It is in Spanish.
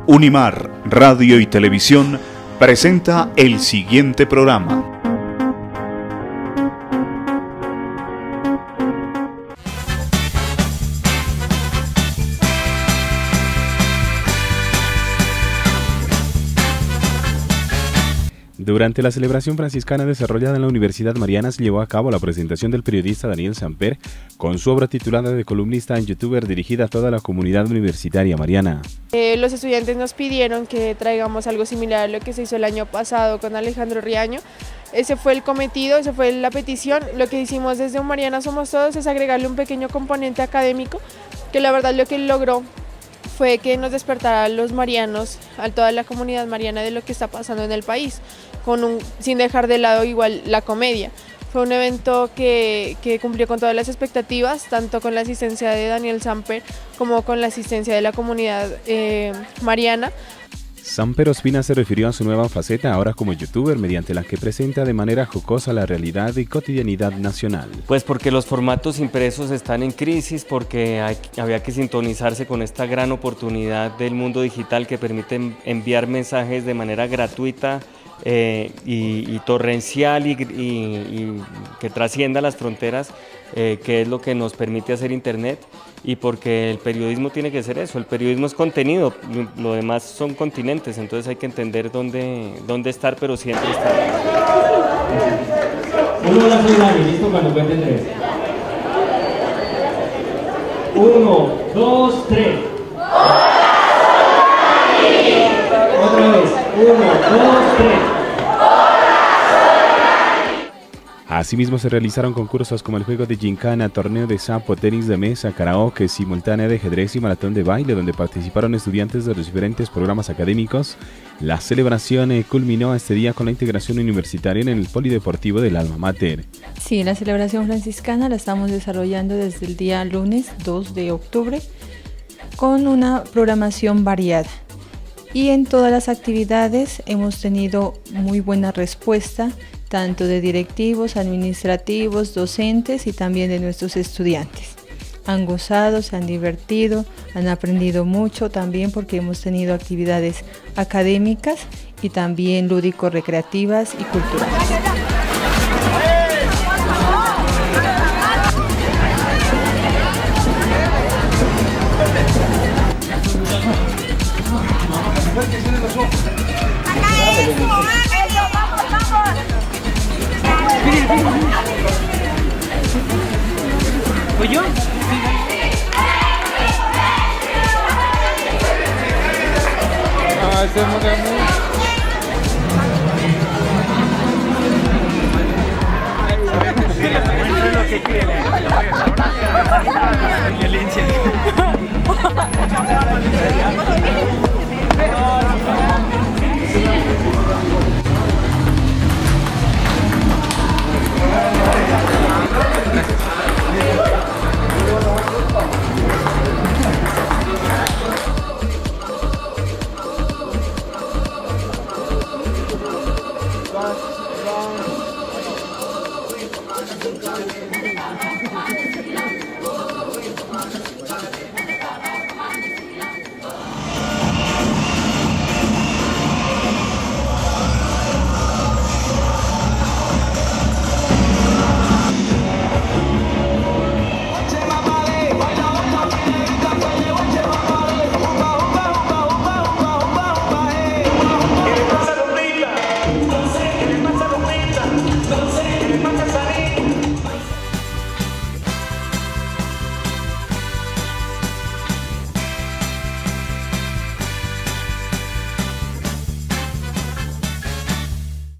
Unimar Radio y Televisión presenta el siguiente programa. Durante la celebración franciscana desarrollada en la Universidad Mariana se llevó a cabo la presentación del periodista Daniel Samper con su obra titulada de columnista en youtuber dirigida a toda la comunidad universitaria mariana. Los estudiantes nos pidieron que traigamos algo similar a lo que se hizo el año pasado con Alejandro Riaño. Ese fue el cometido, esa fue la petición. Lo que hicimos desde Mariana Somos Todos es agregarle un pequeño componente académico, que la verdad lo que logró fue que nos despertara a los marianos, a toda la comunidad mariana de lo que está pasando en el país, sin dejar de lado igual la comedia. Fue un evento que cumplió con todas las expectativas, tanto con la asistencia de Daniel Samper como con la asistencia de la comunidad mariana. Samper Ospina se refirió a su nueva faceta ahora como youtuber, mediante la que presenta de manera jocosa la realidad y cotidianidad nacional. Pues porque los formatos impresos están en crisis, porque había que sintonizarse con esta gran oportunidad del mundo digital que permite enviar mensajes de manera gratuita y torrencial y que trascienda las fronteras, que es lo que nos permite hacer Internet, y porque el periodismo tiene que ser eso, el periodismo es contenido, lo demás son continentes, entonces hay que entender dónde estar, pero siempre estar. Uno da su daño, listo cuando cuente tres. 1, 2, 3. Otra vez. 1, 2, 3. Asimismo se realizaron concursos como el juego de gincana, torneo de sapo, tenis de mesa, karaoke, simultánea de ajedrez y maratón de baile, donde participaron estudiantes de los diferentes programas académicos. La celebración culminó este día con la integración universitaria en el polideportivo del Alma Mater. Sí, la celebración franciscana la estamos desarrollando desde el día lunes 2 de octubre con una programación variada. Y en todas las actividades hemos tenido muy buena respuesta, tanto de directivos, administrativos, docentes y también de nuestros estudiantes. Han gozado, se han divertido, han aprendido mucho también porque hemos tenido actividades académicas y también lúdico-recreativas y culturales. ¿Voy yo? Hacemos lo que quieren.